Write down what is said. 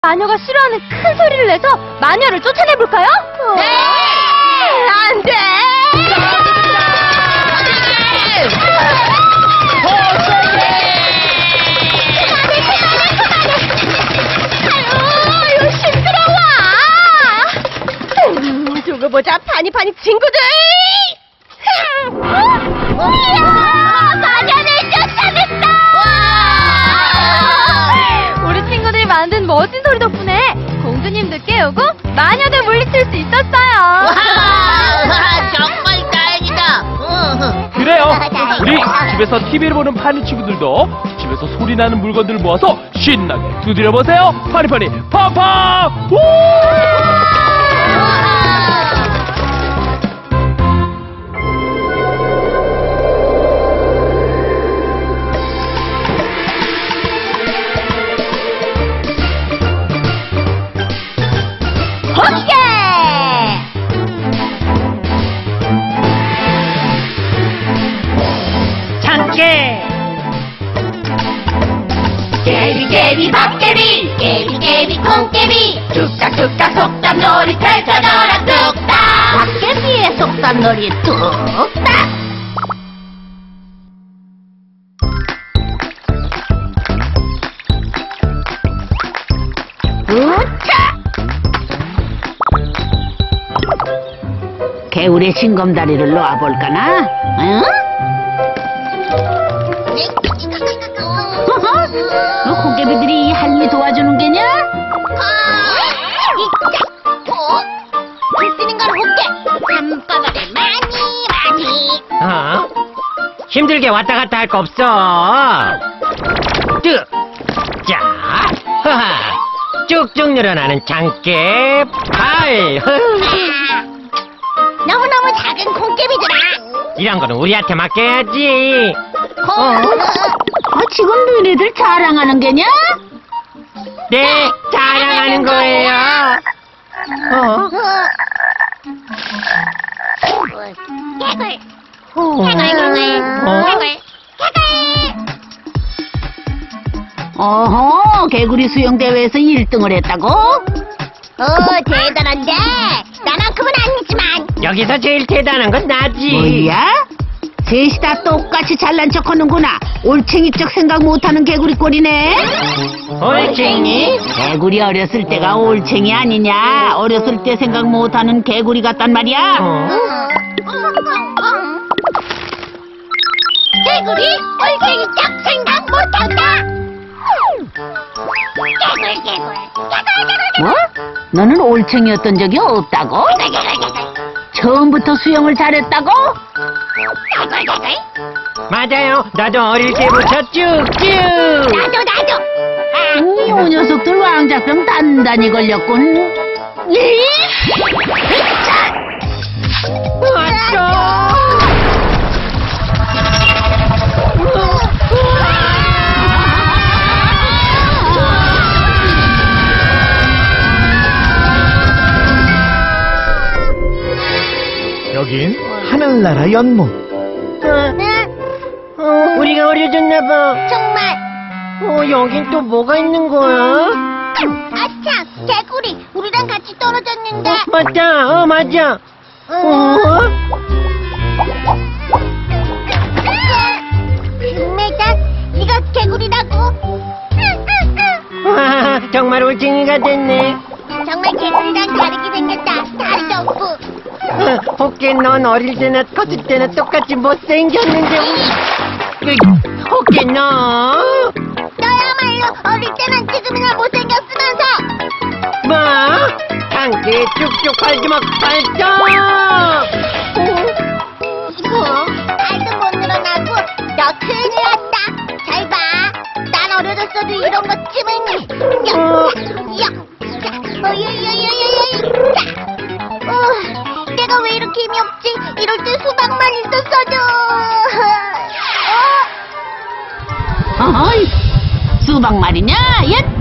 마녀가 싫어하는 큰 소리를 내서 마녀를 쫓아내볼까요? 네! 안 돼! 아유, 시끄러워! 두고 보자, 파니파니 친구들! 이야! 마녀를 쫓아냈다! 우리 친구들이 만든 멋진 소리 덕분에 공주님도 깨우고 마녀도 물리칠 수 있었어요. 정말 다행이다. 그래요. 우리 집에서 TV를 보는 파니 친구들도 집에서 소리나는 물건들을 모아서 신나게 두드려보세요. 파니파니 팡팡! 우! 깨비 박깨비 깨비 콩깨비 뚝딱뚝딱 속담놀이 펼쳐져라 뚝딱 박깨비의 속담놀이 뚝딱 우차 개울의 징검다리를 놓아볼까나? 응? 콩깨비들이 할미 도와주는 게냐? 글 쓰는 걸 볼게. 한꺼번에 많이. 힘들게 왔다 갔다 할 거 없어. 쭉, 자, 하하, 쭉쭉 늘어나는 장깨 팔. 너무너무 작은 콩깨비들아. 이런 거는 우리한테 맡겨야지. 지금 너희들 자랑하는 게냐? 네, 자랑하는 거예요. 어허, 개구리 수영대회에서 1등을 했다고? 대단한데 나만큼은 아니지만 여기서 제일 대단한 건 나지. 뭐야? 셋이 다 똑같이 잘난 척 하는구나. 올챙이적 생각 못하는 개구리 꼴이네. 올챙이? 개구리 어렸을 때가 올챙이 아니냐. 어렸을 때 생각 못하는 개구리 같단 말이야. 개구리 올챙이적 생각 못한다. 개굴 뭐? 너는 올챙이였던 적이 없다고? 처음부터 수영을 잘했다고? 맞아요. 나도 어릴 때부터 쭉쭉. 나도. 이 녀석들 왕자병 단단히 걸렸군. 여긴 하늘나라 연못. 우리가 어려졌나봐. 정말. 여긴 또 뭐가 있는 거야? 아차, 개구리 우리랑 같이 떨어졌는데. 맞다. 맞아. 매다, 네가 개구리라고. 정말 올챙이가 됐네. 정말 개구리랑 다르게 생겼다. 다리도 없고. 호깨, 넌 어릴 때나 컸을 때나 똑같이 못생겼는데. 호깨, 너. 너야말로 어릴 때난 지금이나 못생겼으면서. 뭐? 장깨 쭉쭉 팔주먹 발동. 알도 못 늘어나고 너 큰일 났다. 잘 봐. 난 어려졌어도 이런 것쯤은. 내가 왜 이렇게 힘이 없지? 이럴 때 수박만 있었어도. 어이, 수박 말이냐? 얏!